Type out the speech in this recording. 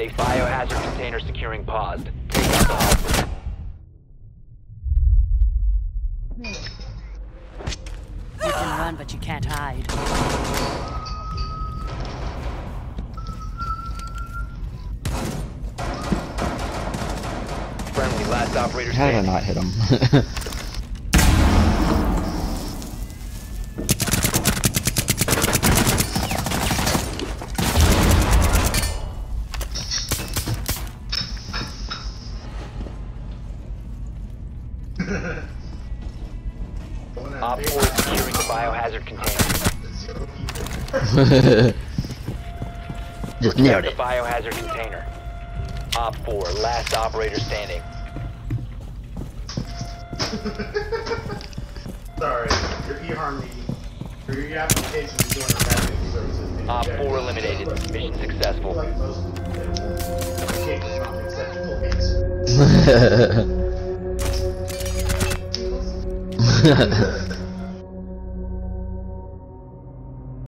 A biohazard container securing paused. Take out the hostage. You can run, but you can't hide. Friendly, last operator How did I standing. not hit him? Op 4 is securing the biohazard container. Just nailed The it. biohazard container. Op 4, last operator standing. Sorry, your eHarmony, or your application is doing rapid services. Op 4 eliminated. Mission successful. Like most applications not acceptable.